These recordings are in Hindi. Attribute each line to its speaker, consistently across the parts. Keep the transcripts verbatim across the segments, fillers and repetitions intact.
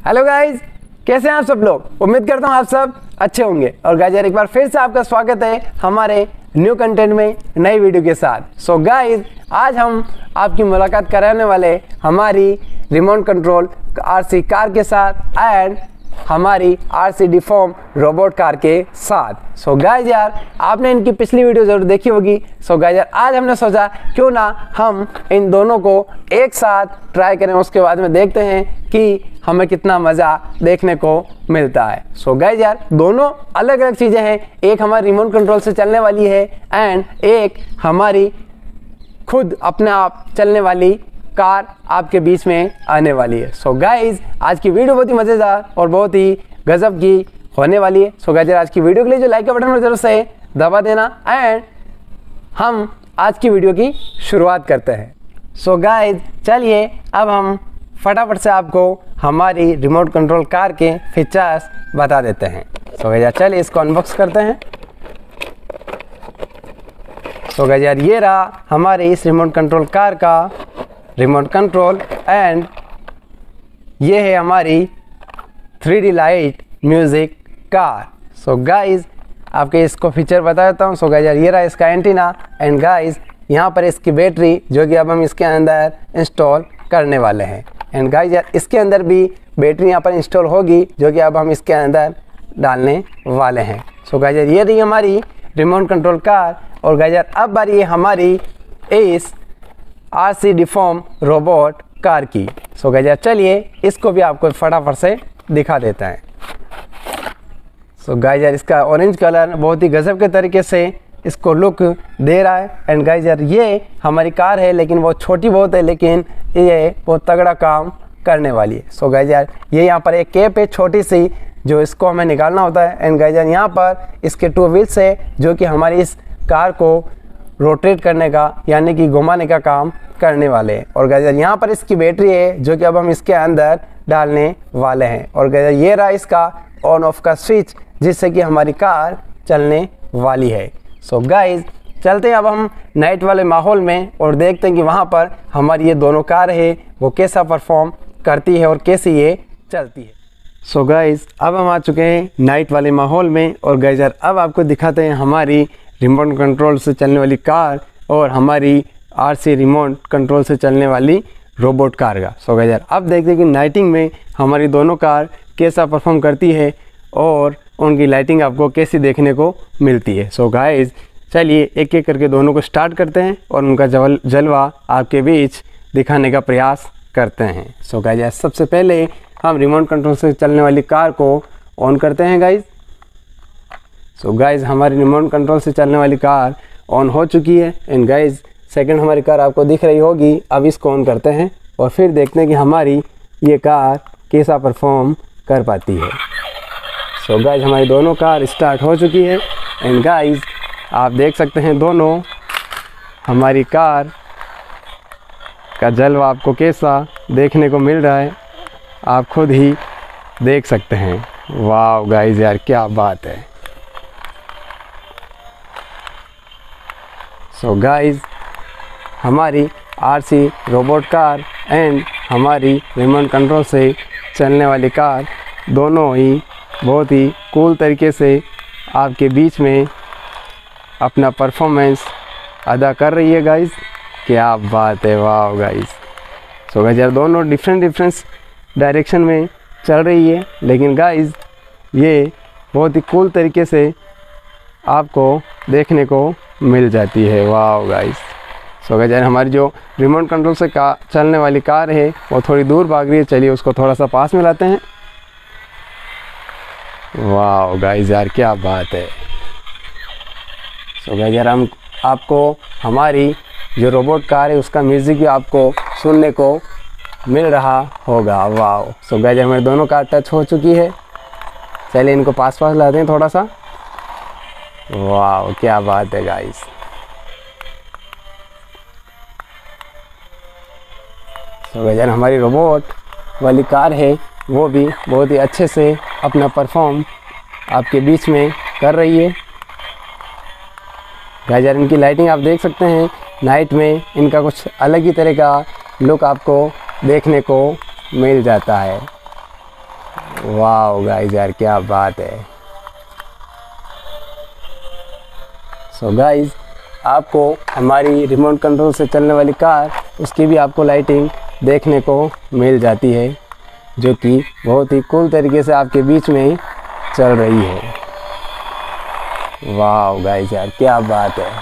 Speaker 1: हेलो गाइज, कैसे हैं आप सब लोग। उम्मीद करता हूँ आप सब अच्छे होंगे। और गाइज यार एक बार फिर से आपका स्वागत है हमारे न्यू कंटेंट में नई वीडियो के साथ। सो so गाइज आज हम आपकी मुलाकात कराने वाले हमारी रिमोट कंट्रोल आरसी कार के साथ एंड हमारी आरसी डिफॉर्म रोबोट कार के साथ। सो so गाइज यार आपने इनकी पिछली वीडियो जरूर देखी होगी। सो so गाइज यार आज हमने सोचा क्यों ना हम इन दोनों को एक साथ ट्राई करें, उसके बाद में देखते हैं कि हमें कितना मज़ा देखने को मिलता है। सो so गाइज यार दोनों अलग अलग चीज़ें हैं, एक हमारी रिमोट कंट्रोल से चलने वाली है एंड एक हमारी खुद अपने आप चलने वाली कार आपके बीच में आने वाली है। सो so गाइज आज की वीडियो बहुत ही मज़ेदार और बहुत ही गजब की होने वाली है। सो so गाइज आज की वीडियो के लिए जो लाइक का बटन जरूर से दबा देना एंड हम आज की वीडियो की शुरुआत करते हैं। सो so गाइज चलिए अब हम फटाफट से आपको हमारी रिमोट कंट्रोल कार के फीचर्स बता देते हैं। सो so गाइज चलिए इसको अनबॉक्स करते हैं। सो so गाइज यार ये रहा हमारे इस रिमोट कंट्रोल कार का रिमोट कंट्रोल एंड ये है हमारी three D light music car. So guys आपके इसको फीचर बता देता हूँ। सो गाइज यार ये रहा इसका एंटीना एंड गाइज यहाँ पर इसकी बैटरी जो कि अब हम इसके अंदर इंस्टॉल करने वाले हैं। एंड गाइज यार इसके अंदर भी बैटरी यहाँ पर इंस्टॉल होगी जो कि अब हम इसके अंदर डालने वाले हैं। सो गाइज यार ये रही हमारी रिमोट कंट्रोल कार। और गाइज यार अब बारी है हमारी इस आरसी डिफॉर्म रोबोट कार की। सो गाइज यार चलिए इसको भी आपको फटाफट से दिखा देता है। सो गाइज यार इसका ऑरेंज कलर बहुत ही गजब के तरीके से इसको लुक दे रहा है। एंड गाइज यार ये हमारी कार है लेकिन वो छोटी बहुत है, लेकिन ये बहुत तगड़ा काम करने वाली है। सो गाइज यार ये यहाँ पर एक कैप है छोटी सी जो इसको हमें निकालना होता है। एंड गाइज यार यहाँ पर इसके टू व्हील्स है जो कि हमारी इस कार को रोटेट करने का यानी कि घुमाने का काम करने वाले हैं। और गाइज यार यहाँ पर इसकी बैटरी है जो कि अब हम इसके अंदर डालने वाले हैं। और गाइज यार ये रहा इसका ऑन ऑफ का स्विच जिससे कि हमारी कार चलने वाली है। सो गाइज चलते हैं अब हम नाइट वाले माहौल में और देखते हैं कि वहाँ पर हमारी ये दोनों कार है वो कैसा परफॉर्म करती है और कैसी ये चलती है। सो गाइज अब हम आ चुके हैं नाइट वाले माहौल में और गाइज यार अब आपको दिखाते हैं हमारी रिमोट कंट्रोल से चलने वाली कार और हमारी आरसी रिमोट कंट्रोल से चलने वाली रोबोट कार का। सो गाइज यार अब देखते हैं कि नाइटिंग में हमारी दोनों कार कैसा परफॉर्म करती है और उनकी लाइटिंग आपको कैसी देखने को मिलती है। सो गाइज चलिए एक एक करके दोनों को स्टार्ट करते हैं और उनका जल जलवा आपके बीच दिखाने का प्रयास करते हैं। सो गाइज यार सबसे पहले हम रिमोट कंट्रोल से चलने वाली कार को ऑन करते हैं गाइज। सो गाइज हमारी रिमोट कंट्रोल से चलने वाली कार ऑन हो चुकी है एंड गाइज सेकंड हमारी कार आपको दिख रही होगी। अब इसको ऑन करते हैं और फिर देखते हैं कि हमारी ये कार कैसा परफॉर्म कर पाती है। सो गाइज हमारी दोनों कार स्टार्ट हो चुकी है एंड गाइज आप देख सकते हैं दोनों हमारी कार का जलवा आपको कैसा देखने को मिल रहा है, आप खुद ही देख सकते हैं। वाह गाइज यार क्या बात है। सो so गाइज हमारी आरसी रोबोट कार एंड हमारी रिमोट कंट्रोल से चलने वाली कार दोनों ही बहुत ही कूल तरीके से आपके बीच में अपना परफॉर्मेंस अदा कर रही है गाइज। क्या बात है, वाह गाइज। सो गाइज यार दोनों डिफरेंट डिफरेंट डायरेक्शन में चल रही है लेकिन गाइज ये बहुत ही कूल तरीके से आपको देखने को मिल जाती है। वाह गाइज। सो गाइज यार हमारी जो रिमोट कंट्रोल से का चलने वाली कार है वो थोड़ी दूर भाग रही है, चलिए उसको थोड़ा सा पास में लाते हैं। वाह गाइज यार क्या बात है। सो गाइज यार हम आपको हमारी जो रोबोट कार है उसका म्यूज़िक भी आपको सुनने को मिल रहा होगा। वाह। सो गाइज हमारी दोनों कार टच हो चुकी है, चलिए इनको पास पास लाते हैं थोड़ा सा। वाह क्या बात है गाइज। सो गाइज यार हमारी रोबोट वाली कार है वो भी बहुत ही अच्छे से अपना परफॉर्म आपके बीच में कर रही है। गाइज यार इनकी लाइटिंग आप देख सकते हैं, नाइट में इनका कुछ अलग ही तरह का लुक आपको देखने को मिल जाता है। वाह गाइस यार क्या बात है। सो so गाइस आपको हमारी रिमोट कंट्रोल से चलने वाली कार उसकी भी आपको लाइटिंग देखने को मिल जाती है, जो कि बहुत ही कूल तरीके से आपके बीच में ही चल रही है। वाह गाइस यार क्या बात है।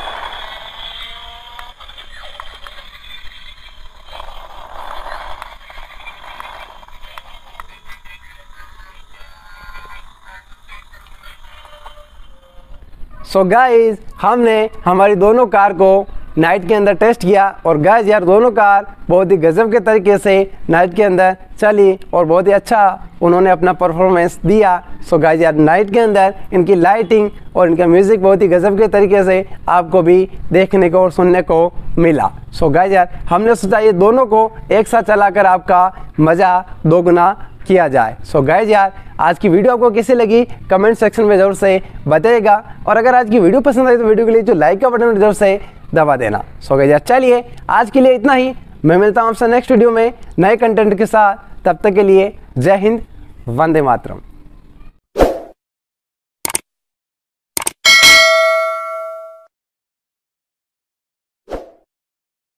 Speaker 1: सो so गाइस हमने हमारी दोनों कार को नाइट के अंदर टेस्ट किया और गाइस यार दोनों कार बहुत ही गजब के तरीके से नाइट के अंदर चली और बहुत ही अच्छा उन्होंने अपना परफॉर्मेंस दिया। सो so गाइस यार नाइट के अंदर इनकी लाइटिंग और इनका म्यूज़िक बहुत ही गजब के तरीके से आपको भी देखने को और सुनने को मिला। सो so गाइस यार हमने सोचा ये दोनों को एक साथ चलाकर आपका मज़ा दोगुना किया जाए। सो so गाइस यार आज की वीडियो आपको कैसी लगी कमेंट सेक्शन में ज़रूर से बताइएगा, और अगर आज की वीडियो पसंद आई तो वीडियो के लिए जो लाइक का बटन ज़रूर से दबा देना। सो गाइस यार चलिए आज के लिए इतना ही, मैं मिलता हूँ आपसे नेक्स्ट वीडियो में नए कंटेंट के साथ। तब तक के लिए जय हिंद, वंदे मातरम।